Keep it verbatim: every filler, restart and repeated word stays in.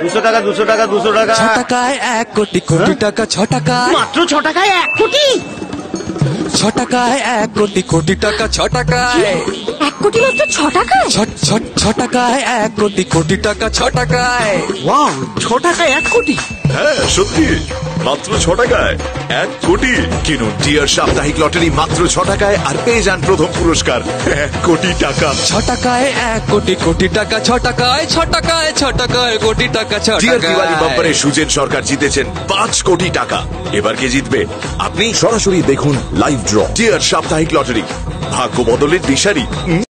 দুশো টাকা দুশো টাকা দুশো টাকা ছ টাকায় এক কোটি কোটি টাকা ছ টাকায় মাত্র ছ টাকায় এক কোটি ছ টাকায় এক কোটি কোটি টাকা ছ টাকায় এক কোটি মাত্র ছ টাকায় ছ ছ ছ টাকায় এক কোটি কোটি টাকা ছ টাকায় ওয়াও ছ টাকায় এক কোটি হ্যাঁ সত্যি মাত্র ছ টাকায় এক কোটি কিনুন ডিয়ার সাপ্তাহিক লটারি মাত্র ছ টাকায় আর পেয়ে যান প্রথম পুরস্কার এক কোটি টাকা। ছ টাকায় এক কোটি কোটি টাকা ছ টাকায় ছ টাকায় ছ টাকায় কোটি টাকা ছ ডিয়ার দিওয়ালি বাম্পারে টাকায় সুজেন সরকার জিতেছেন পাঁচ কোটি টাকা। এবার কে জিতবে আপনি সরাসরি দেখুন লাইভ ড্র ডিয়ার সাপ্তাহিক লটারি, ভাগ্য বদলের দিশারি।